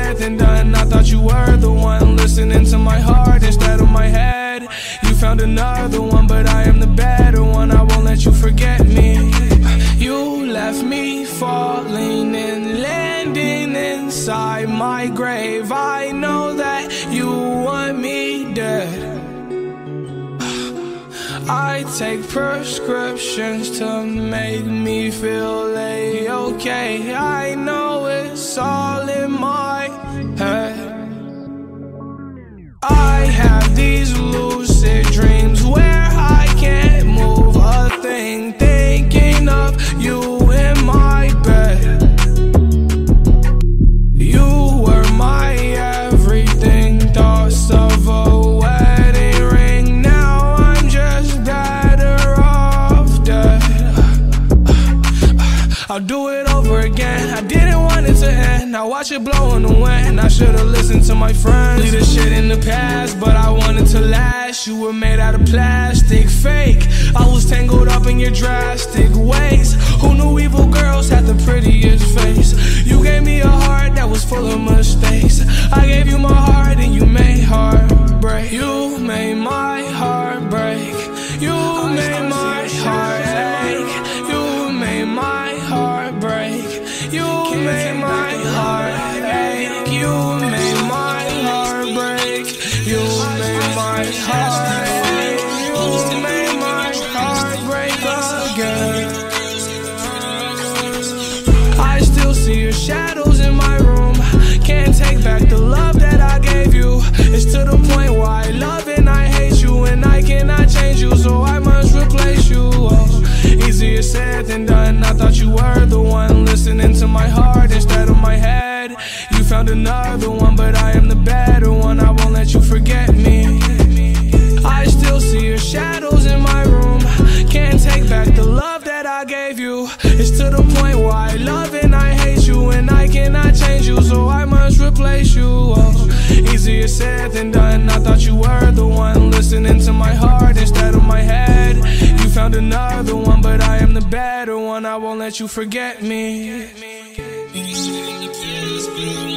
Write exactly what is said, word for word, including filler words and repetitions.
said than done. I thought you were the one listening to my heart instead of my head. You found another one, but I am the better one. I won't let you forget me. You left me falling and landing inside my grave. I know that you want me dead. I take prescriptions to make me feel A-okay. I know it's all in my head. I have these lucid dreams where I can't move a thing, thinking of you in my bed. You were my everything, thoughts of a wedding ring. Now I'm just better off dead. I'll do it over again. I didn't want it to end. Now watch it blow in the wind. I should've listened to my friends. Leave the shit in the past, but I wanted to last. You were made out of plastic, fake. I was tangled up in your drastic ways. Who knew evil girls had the prettiest face? You gave me a heart that was full of mistakes. I gave you my heart and you made heartbreak. You made my heart break. You made my heart ache. You made my heart break. You made my heart ache. You made my heart break. You made my heart ache. You made my heart break again. I still see your shadows in my room. Can't take back the love that I gave you. It's to the point where I love and I hate you, and I cannot change you, so I must replace you. Oh, easier said than done. I thought you were the one listening to my heart instead of my head. You found another one, but I am the better one. I won't let you forget me. I still see your shadows in my room. Can't take back the love that I gave you. It's to the point where I love and I hate you, and I cannot change you, so I must replace you. Oh, easier said than done. I thought you were the one listening to my heart instead of my head. You found another one, but I am the better one. I won't let you forget me.